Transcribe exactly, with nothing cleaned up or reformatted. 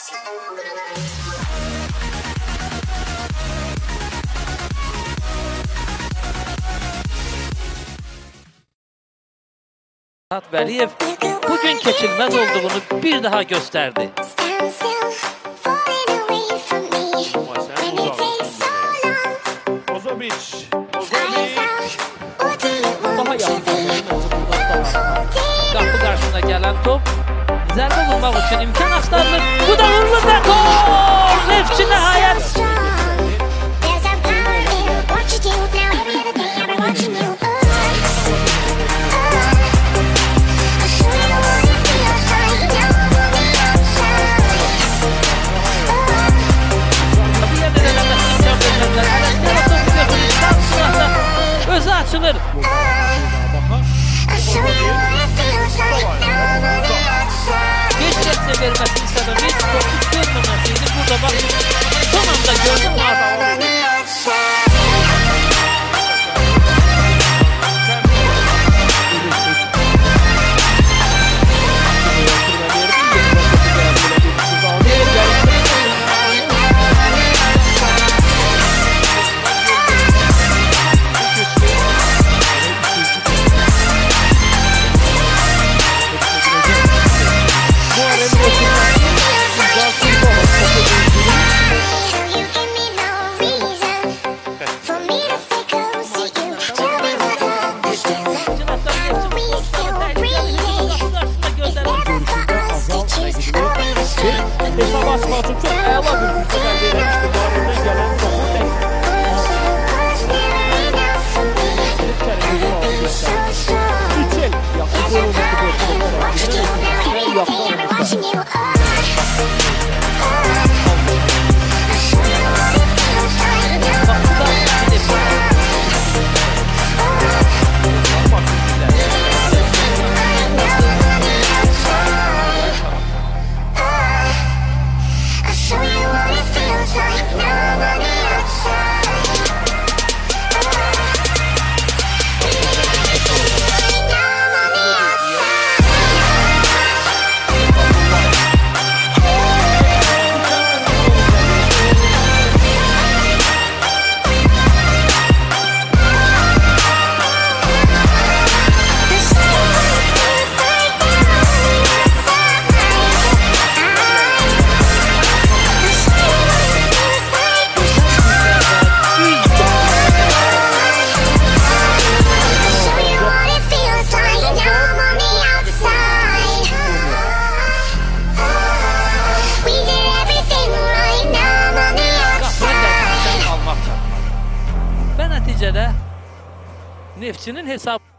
Murat Vəliyev bugün keçilməz olduğunu bir daha gösterdi. Ozoviç. Daha yaxın qapı qarşısına gələn top zərbə vurmaq üçün imkan axtarılır. Bu da vurulur və gol! Neftçi nəhayət. Özü açılır. Geç geçse vermesinin sebebi topu görmemesiydi. Burada bak son anda gördüm Murat. Hesab açmaq üçün çox əla bir fürsət əldə eləmişdir. Qarşıdan gələn topu tək. Üç el yaxın gol olmuşdu. Neftçinin hesabı